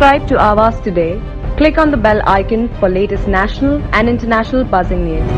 Subscribe to Awaaz today. Click on the bell icon for latest national and international buzzing news.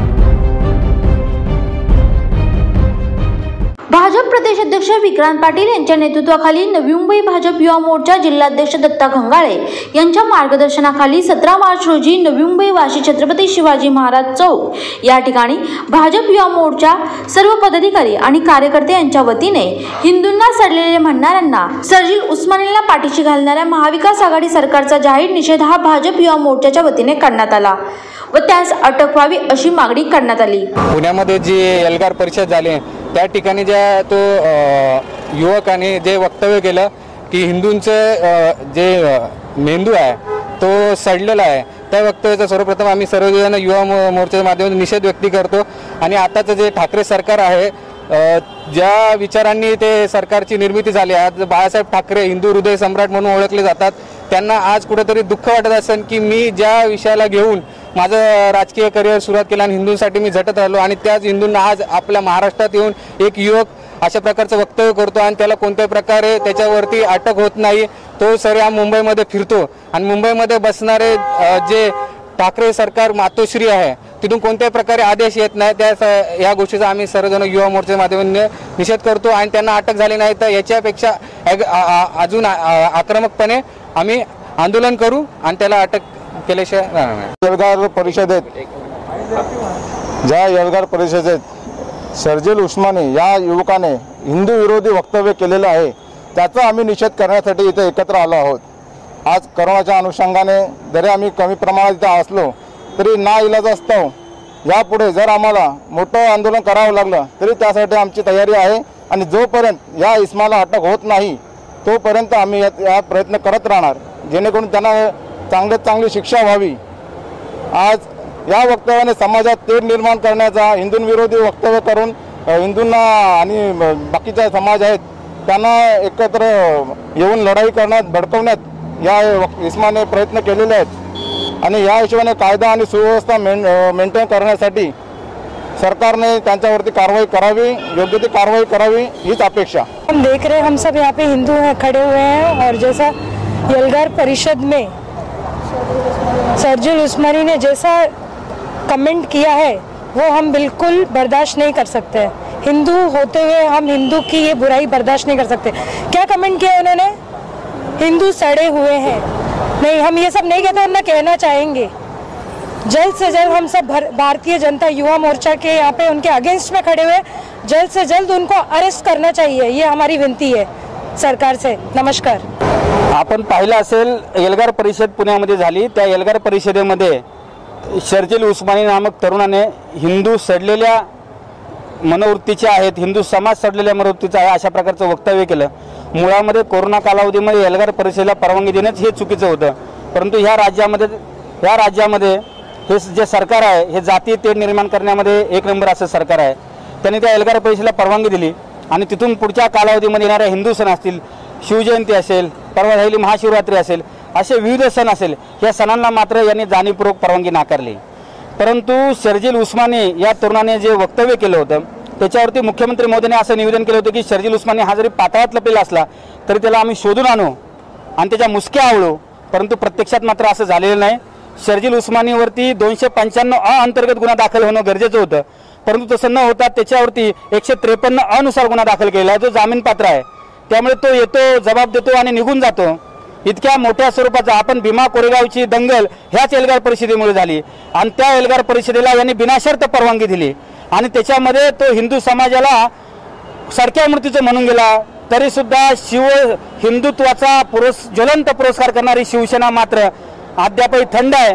Bhajap प्रदेश अध्यक्ष विक्रांत पाटील यांच्या नेतृत्वाखाली नवी मुंबई भाजप युवा मोर्चा जिल्हाध्यक्ष दत्ता घंगाळे यांच्या मार्गदर्शनाखाली 17 मार्च रोजी नवी मुंबई वाशी छत्रपती शिवाजी महाराज चौक या ठिकाणी भाजप युवा मोर्चा सर्व पदाधिकारी आणि कार्यकर्ते यांच्या वतीने हिंदूंना सडलेले म्हणणाऱ्यांना सर्जिल उस्मानीला पाठीशी घालणाऱ्या महाविकास आघाडी सरकारचा जाहीर निषेध हा भाजप युवा मोर्चाच्या वतीने करण्यात आला व त्यास अटक व्हावी अशी मागणी करण्यात आली। पुण्यामध्ये जी एल्गार परिषद झाली त्या ठिकाणी ज्या तो युवकाने जे वक्तव्य केलं की हिंदूंचं जे मेंदू आहे तो सडलेला आहे, त्या वक्तव्याचा सर्वप्रथम आम्ही सर्वजण युवा मोर्चाच्या माध्यमातून निषेध व्यक्त करतो। आणि आताचं जे ठाकरे सरकार आहे, ज्या विचारांनी ते सरकारची निर्मिती झाली, आज बाळासाहेब ठाकरे हिंदू हृदय सम्राट म्हणून ओळखले जातात, त्यांना आज कुठेतरी दुःख वाटत असेल की मी ज्या विषयाला घेऊन माझं राजकीय करिअर सुरुवात केलं आणि हिंदूंसाठी मी झटत राहिलो आणि त्याच हिंदूंना आज आपल्या महाराष्ट्रात येऊन एक युवक अशा प्रकारचं वक्तव्य करतो आणि त्याला कोणत्याही प्रकारे त्याच्यावरती अटक होत नाही। तो सर मुंबईमध्ये फिरतो आणि मुंबईमध्ये बसणारे जे ठाकरे सरकार मातोश्री आहे तिथून कोणत्याही प्रकारे आदेश येत नाही। त्या या गोष्टीचा आम्ही सर्वजण युवा मोर्चाच्या माध्यमातून निषेध करतो आणि त्यांना अटक झाली नाही तर याच्यापेक्षा अजून आक्रमकपणे आम्ही आंदोलन करू आणि त्याला अटक केल्याशिवाय राहणार नाही। एल्गार परिषदेत ज्या एल्गार परिषदेत सर्जिल उस्मानी या युवकाने हिंदू विरोधी वक्तव्य केलेलं आहे त्याचा आम्ही निषेध करण्यासाठी इथे एकत्र आलो आहोत। आज कोरोनाच्या अनुषंगाने जरी आम्ही कमी प्रमाणात इथे असलो तरी नाइलाजास्तव यापुढे जर आम्हाला मोठं आंदोलन करावं लागलं तरी त्यासाठी आमची तयारी आहे आणि जोपर्यंत या इस्माला अटक होत नाही तोपर्यंत आम्ही या प्रयत्न करत राहणार जेणेकरून त्यांना चांगली शिक्षा व्हावी। आज या वक्तव्याने समाजात तेढ निर्माण करण्याचा, हिंदूंविरोधी वक्तव्य करून हिंदूंना आणि बाकीचे समाज आहेत त्यांना एकत्र येऊन लढाई करण्यात भडकवण्यात या इस्माने प्रयत्न केलेले आहेत आणि या हिशोबाने कायदा आणि सुव्यवस्था मेंटेन करण्यासाठी सरकारने त्यांच्यावरती कारवाई करावी, योग्य ती कारवाई करावी हीच अपेक्षा। हम देख रहे हैं, हम सब यहाँ पे हिंदू हैं, खड़े हुए हैं और जैसा एल्गार परिषद में सर्जिल उस्मानी ने जैसा कमेंट किया है वो हम बिल्कुल बर्दाश्त नहीं कर सकते। हिंदू होते हुए हम हिंदू की ये बुराई बर्दाश्त नहीं कर सकते। क्या कमेंट किया उन्होंने? हिंदू सड़े हुए हैं। नहीं, हम ये सब नहीं कहते, हम ना कहना चाहेंगे। जल्द से जल्द हम सब भारतीय जनता युवा मोर्चा के यहाँ पे उनके अगेंस्ट में खड़े हुए, जल्द से जल्द उनको अरेस्ट करना चाहिए, ये हमारी विनती है सरकार से। नमस्कार। आपण पाहिलं असेल एल्गार परिषद पुण्यामध्ये झाली, त्या एल्गार परिषदेमध्ये सर्जिल उस्मानी नामक तरुणाने हिंदू सडलेल्या मनोवृत्तीचे आहेत, हिंदू समाज सडलेल्या मनोवृत्तीचा आहे अशा प्रकारचं वक्तव्य केलं। मुळामध्ये कोरोना कालावधीमध्ये एल्गार परिषदेला परवानगी देणंच हे चुकीचं होतं, परंतु ह्या राज्यामध्ये हे जे सरकार आहे हे जातीय तेढ निर्माण करण्यामध्ये एक नंबर असं सरकार आहे। त्यांनी त्या एल्गार परिषदेला परवानगी दिली आणि तिथून पुढच्या कालावधीमध्ये येणाऱ्या हिंदू सण असतील, शिवजयंती असेल, परवा झालेली महाशिवरात्री असेल, असे विविध सण असेल, या सणांना मात्र यांनी जाणीवपूर्वक परवानगी नाकारली। परंतु सर्जिल उस्मानी या तरुणाने जे वक्तव्य केलं होतं त्याच्यावरती मुख्यमंत्री मोदींनी असं निवेदन केलं होतं की सर्जिल उस्मानी हा जरी पाताळात लपलेला असला तरी त्याला आम्ही शोधून आणू आणि त्याच्या मुसक्या आवळू, परंतु प्रत्यक्षात मात्र असं झालेलं नाही। सर्जिल उस्मानीवरती 295 अ अंतर्गत गुन्हा दाखल होणं गरजेचं होतं, परंतु तसं न होता त्याच्यावरती 153 अ नुसार गुन्हा दाखल केला आहे जो जामीन पात्र आहे। त्यामुळे तो येतो, जबाब देतो आणि निघून जातो। इतक्या मोठ्या स्वरूपाचा आपण भीमा कोरेगावची दंगल ह्याच एल्गार परिषदेमुळे झाली आणि त्या एल्गार परिषदेला यांनी बिनशर्त परवानगी दिली आणि त्याच्यामध्ये तो हिंदू समाजाला सडक्या मृत्यूचं म्हणून गेला, तरी सुद्धा हिंदुत्वाचा ज्वलंत पुरस्कार करणारी शिवसेना मात्र अद्यापही थंड आहे।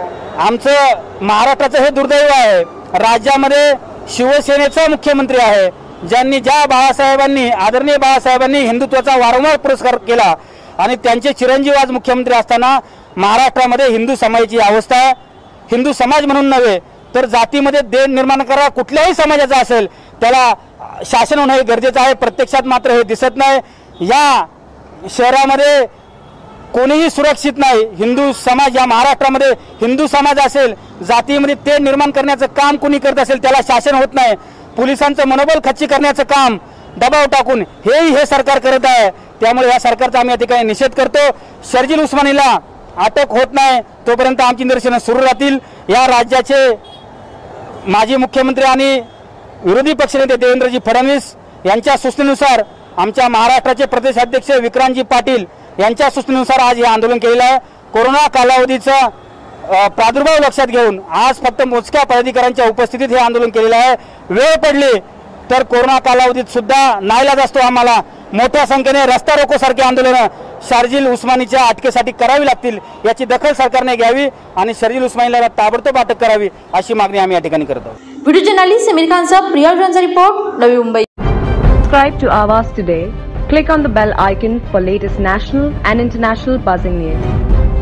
आमचं महाराष्ट्राचं हे दुर्दैव आहे, राज्यामध्ये शिवसेनेचा मुख्यमंत्री आहे ज्यांनी आदरणीय बाळासाहेबांनी हिंदुत्वाचा वारंवार पुरस्कार केला आणि त्यांचे चिरंजीव आज मुख्यमंत्री असताना महाराष्ट्रामध्ये हिंदू समाजाची अवस्था आहे। हिंदू समाज म्हणून नव्हे तर जातीमध्ये देण निर्माण करा कुठल्याही समाजाचा असेल त्याला शासन होणं हे गरजेचं आहे। प्रत्यक्षात मात्र हे दिसत नाही। या शहरामध्ये कोणीही सुरक्षित नाही। हिंदू समाज या महाराष्ट्रामध्ये हिंदू समाज असेल, जातीमध्ये तेढ निर्माण करण्याचं काम कोणी करत असेल त्याला शासन होत नाही। पोलिसांचं मनोबल खच्ची करण्याचं काम दबाव टाकून हे सरकार करत आहे। त्यामुळे या सरकारचा आम्ही या ठिकाणी निषेध करतो। शर्जील उस्मानीला अटक होत नाही तोपर्यंत आमची निदर्शनं सुरू राहतील। या राज्याचे माजी मुख्यमंत्री आणि विरोधी पक्षनेते देवेंद्रजी फडणवीस यांच्या सूचनेनुसार आमच्या महाराष्ट्राचे प्रदेशाध्यक्ष विक्रांतजी पाटील यांच्या सूचनेनुसार आज हे आंदोलन केलेलं आहे। कोरोना कालावधीचा प्रादुर्भाव लक्षात घेऊन आज फक्त मोजक्या पदाधिकाऱ्यांच्या उपस्थितीत हे आंदोलन केलेलं आहे। वेळ पडली तर कोरोना कालावधीत सुद्धा नाईलाज असतो आम्हाला मोठ्या संख्येने रस्ता रोको सारखे आंदोलन शर्जील उस्मानीच्या अटकेसाठी करावी लागतील, याची दखल सरकारने घ्यावी आणि शर्जील उस्मानीला ताबडतोब अटक करावी अशी मागणी आम्ही या ठिकाणी करत आहोत। व्हिडिओ जर्नलिस्ट समीर खानचा Priya जॉनचा report, Navi Mumbai. Subscribe to Awaaz today. Click on the bell icon for latest national and international buzzing news.